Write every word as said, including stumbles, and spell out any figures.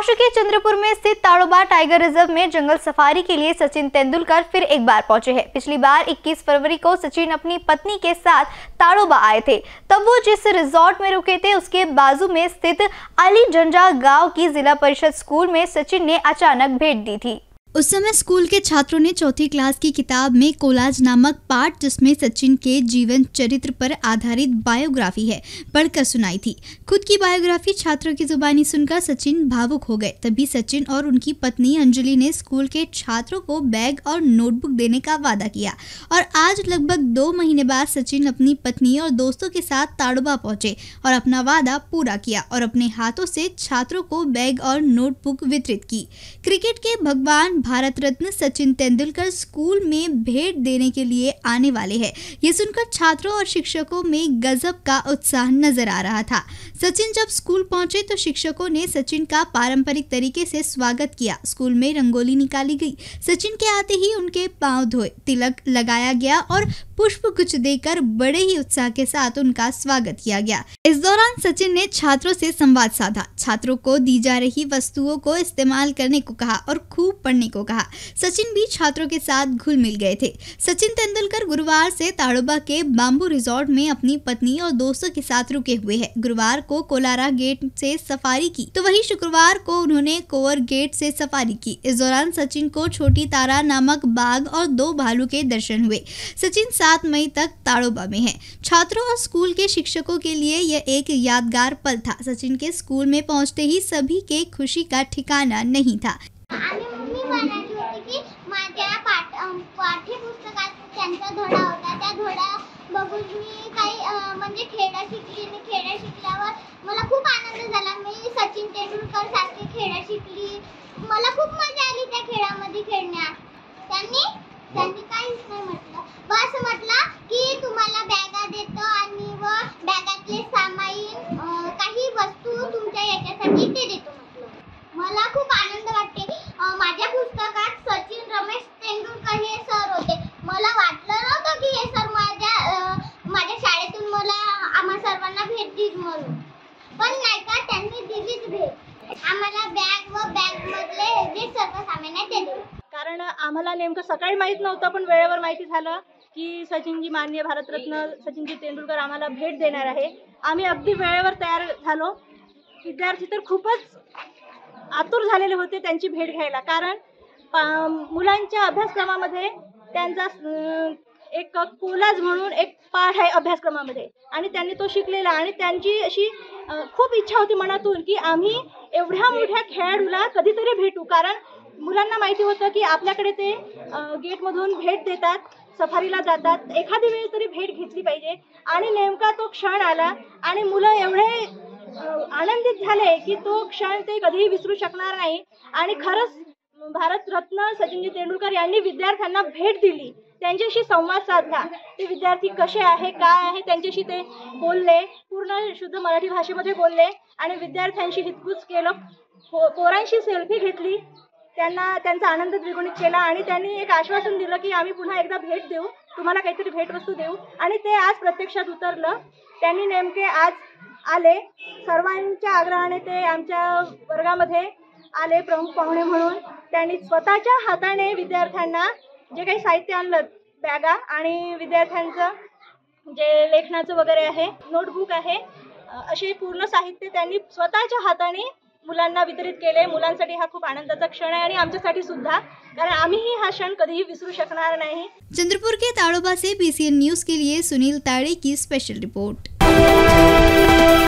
महाराष्ट्र के चंद्रपुर में स्थित Tadoba tiger reserve में जंगल सफारी के लिए सचिन तेंदुलकर फिर एक बार पहुंचे हैं। पिछली बार इक्कीस फरवरी को सचिन अपनी पत्नी के साथ ताड़ोबा आए थे। तब वो जिस रिजॉर्ट में रुके थे उसके बाजू में स्थित अली झंझा गांव की जिला परिषद स्कूल में सचिन ने अचानक भेंट दी थी। उस समय स्कूल के छात्रों ने चौथी क्लास की किताब में कोलाज नामक पाठ, जिसमें सचिन के जीवन चरित्र पर आधारित बायोग्राफी है, पढ़कर सुनाई थी। खुद की बायोग्राफी छात्रों की जुबानी सुनकर सचिन भावुक हो गए। तभी सचिन और उनकी पत्नी अंजलि ने स्कूल के छात्रों को बैग और नोटबुक देने का वादा किया और आज लगभग दो महीने बाद सचिन अपनी पत्नी और दोस्तों के साथ ताड़ोबा पहुंचे और अपना वादा पूरा किया और अपने हाथों से छात्रों को बैग और नोटबुक वितरित की। क्रिकेट के भगवान भारत रत्न सचिन तेंदुलकर स्कूल में भेंट देने के लिए आने वाले हैं। ये सुनकर छात्रों और शिक्षकों में गजब का उत्साह नजर आ रहा था। सचिन जब स्कूल पहुंचे तो शिक्षकों ने सचिन का पारंपरिक तरीके से स्वागत किया। स्कूल में रंगोली निकाली गई। सचिन के आते ही उनके पांव धोए, तिलक लगाया गया और पुष्प गुच्छ देकर बड़े ही उत्साह के साथ उनका स्वागत किया गया। इस दौरान सचिन ने छात्रों से संवाद साधा, छात्रों को दी जा रही वस्तुओं को इस्तेमाल करने को कहा और खूब पढ़ने को कहा। सचिन भी छात्रों के साथ घुल मिल गए थे। सचिन तेंदुलकर गुरुवार से ताड़ोबा के बाम्बू रिजॉर्ट में अपनी पत्नी और दोस्तों के साथ रुके हुए हैं। गुरुवार को कोलारा गेट से सफारी की तो वहीं शुक्रवार को उन्होंने कोवर गेट से सफारी की। इस दौरान सचिन को छोटी तारा नामक बाघ और दो भालू के दर्शन हुए। सचिन सात मई तक ताड़ोबा में है। छात्रों और स्कूल के शिक्षकों के लिए यह एक यादगार पल था। सचिन के स्कूल में पहुंचते ही सभी के खुशी का ठिकाना नहीं था। पाठ्यपुस्तकात त्यांचा धडा होता, त्या धडा बघून मी काही म्हणजे खेळ शिकली आणि खेळ शिकल्यावर मला खूप आनंद झाला। मी सचिन तेंडुलकर सारखे खेळ शिकली, मला खूप मजा आली त्या खेळामध्ये खेळण्यात। त्यांनी त्यांनी काहीच नाही म्हटलं, बस म्हटलं की तुम्हाला बॅगा देतो आणि व बॅगातले सामाईन काही वस्तू तुमच्या याच्यासाठी ते देतो म्हटलं। मला खूप आनंद वाटते। माझ्या पुस्तकात सचिन रमेश तेंडुलकर हे सर होते। मला वाटलं नव्हतं की हे सर माझ्या माझ्या शाळेतून मला आम्हा सर्वांना भेट देईल म्हणून, पण नाही का त्यांनी दिलीच भेट। आम्हाला बॅग व बॅग मधले जे सर्व सामान आहे ते दिले। कारण आम्हाला नेमकं सकाळी माहित नव्हतं, पण वेळेवर माहिती झालं की सचिनजी माननीय भारतरत्न सचिनजी तेंडुलकर आम्हाला भेट देणार आहे। आम्ही अगदी वेळेवर तयार झालो। विद्यार्थी तर खूपच आतुर झालेले होते त्यांची भेट घ्यायला, कारण मुलांच्या अभ्यासक्रमामध्ये त्यांचा एक कोलाज म्हणून एक पाठ आहे अभ्यासक्रमामध्ये आणि त्यांनी तो शिकलेला आणि त्यांची अशी खूप इच्छा होती मनातून की आम्ही एवढ्या मोठ्या खेळाडूला कधीतरी भेटू। कारण मुलांना माहिती होतं की आपल्याकडे ते गेटमधून भेट देतात, सफारीला जातात, एखादी वेळ तरी भेट घेतली पाहिजे आणि नेमका तो क्षण आला आणि मुलं एवढे आनंदित झाले की तो क्षण ते कधीही विसरू शकणार नाही। आणि खरंच भारतरत्न सचिनजी तेंडुलकर यांनी विद्यार्थ्यांना भेट दिली, त्यांच्याशी संवाद साधला। ते विद्यार्थी कसे आहे, काय आहे, त्यांच्याशी ते बोलले, पूर्ण शुद्ध मराठी भाषेमध्ये बोलले आणि विद्यार्थ्यांशी हितगुज केलं, पोरांशी सेल्फी घेतली, त्यांना त्यांचा आनंद द्विगुणित केला आणि त्यांनी एक आश्वासन दिलं की आम्ही पुन्हा एकदा भेट देऊ, तुम्हाला काहीतरी भेटवस्तू देऊ आणि ते आज प्रत्यक्षात उतरलं। त्यांनी नेमके आज आले, सर्वांच्या आग्रहाने ते आमच्या वर्गामध्ये आले प्रमुख पाहुणे म्हणून। त्यांनी स्वतःच्या हाताने विद्यार्थ्यांना जे काही साहित्य आणलं, बॅगा आणि विद्यार्थ्यांचं जे लेखनाचं वगैरे आहे, नोटबुक आहे, असे पूर्ण साहित्य त्यांनी स्वतःच्या हाताने मुलांना वितरित केले। मुलांसाठी हा खूप आनंदाचा क्षण आहे आणि आमच्यासाठी सुद्धा, कारण आम्हीही हा क्षण कधीही विसरू शकणार नाही। चंद्रपुर के ताड़ोबा से बी सी एन न्यूज के लिए सुनील ताड़े की स्पेशल रिपोर्ट।